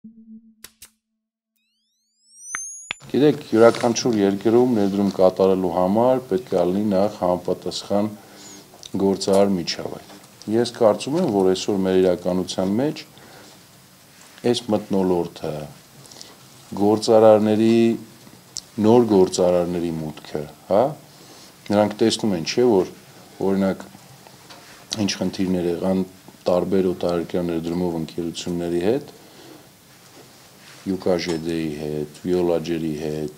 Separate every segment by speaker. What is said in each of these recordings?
Speaker 1: Գիտեք, յուրաքանչյուր երկրում ներդրում կատարելու համար պետք է լինի նախ համապատասխան գործարար միջավայր։ Ես կարծում եմ, որ այսօր մեր իրականության մեջ այս մթնոլորտը նոր գործարարների մուտքը, հա, նրանք տեսնում են, չէ, որ օրինակ ինչ խնդիրներ եղան տարբեր օտարերկրյա ներդրումով ընկերությունների հետ, Յուկաժեդեի հետ, Վիոլաջերի հետ,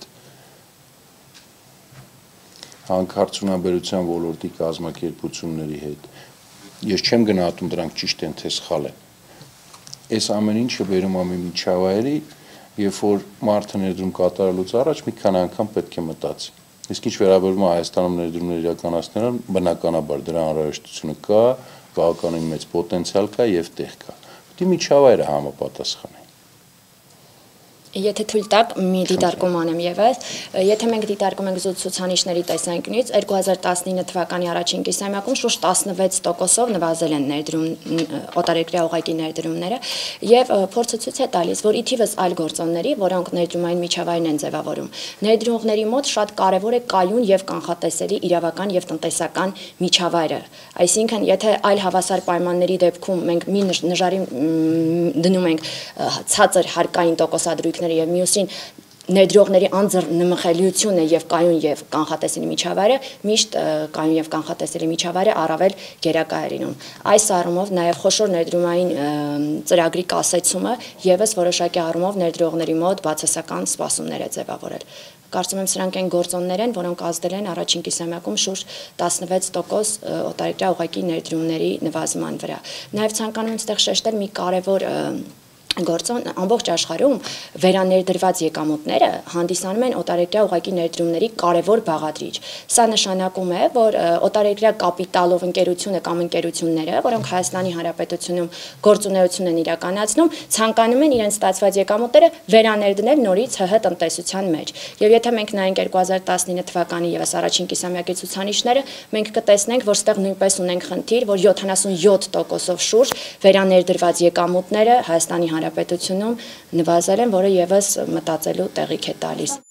Speaker 1: հանքարդյունաբերության ոլորտի կազմակերպությունների հետ։ Ես չեմ գնահատում դրանք ճիշտ են թե սխալ են։ Այս ամեն ինչը բերում է մի միջավայրի, երբ որ մարդը ներդրում կատարելուց առաջ մի քանի անգամ պետք է մտածի։ Իսկ ինչ վերաբերում է Հայաստանում ներդրումներ իրականացնելուն, բնականաբար դրա անհրաժեշտությունը կա, բավականին մեծ պոտենցիալ կա եւ տեղ կա։ Պետք է միջավայրը համապատասխանի։
Speaker 2: Եթե թույլ տաք, մի դիտարկում անեմ ևս, եթե մենք դիտարկում ենք ցուցանիշների տեսանկյունից, 2019 թվականի առաջին կիսամյակում շուրջ 16%-ով նվազել են օտարերկրյա ուղղակի ներդրումները, եւ փորձը ցույց է տալիս, որ ի թիվս այլ գործոնների, որոնք ներդրումային միջավայրն են ձևավորում, ներդրողների մոտ շատ կարեւոր է կայուն եւ կանխատեսելի իրավական եւ տնտեսական միջավայրը։ Այսինքն, եթե այլ հավասար պայմանների դեպքում մենք մի նժարի դնում ենք ցածր հարկային տոկոսադրույքներ եւ մյուսին ներդրողների անձր նմխելիությունը եւ կայուն եւ կանխատեսելի միջավայրը, միշտ կայուն եւ կանխատեսելի միջավայրը առավել գերակա է լինում։ Այս առումով նաեւ խոշոր ներդրումային ծրագրի կասեցումը եւս որոշակի առումով ներդրողների մոտ բացասական սպասումներ է ձևավորել։ Կարծում եմ սրանք այն գործոններ են, որոնք ազդել են առաջին կիսամյակում շուրջ 16% օտարերկրյա ուղղակի ներդրումների նվազման վրա։ Նաեւ ցանկանում եմ այստեղ շեշտել մի կարևոր գործոն ամբողջ աշխարհում վերաներդրված եկամուտները հանդիսանում են օտարերկրյա ուղղակի ներդրումների կարևոր բաղադրիչ։ Սա նշանակում է, որ օտարերկրյա կապիտալով ընկերությունը կամ ընկերությունները, որոնք Հայաստանի Հանրապետությունում գործունեություն են իրականացնում, ցանկանում են իրենց ստացված եկամուտները վերաներդնել նորից ՀՀ տնտեսության մեջ։ Եվ եթե մենք նայենք 2019 թվականի եւս առաջին կիսամյակի ցուցանիշները, մենք կտեսնենք, որ ստեղ նույնպես ունենք խնդիր, որ 77%-ով շուրջ վերաներդրված եկամուտները Հայաստանի Հանրապետությունում նվազել են, որը եւս մտածելու տեղիք է տալիս։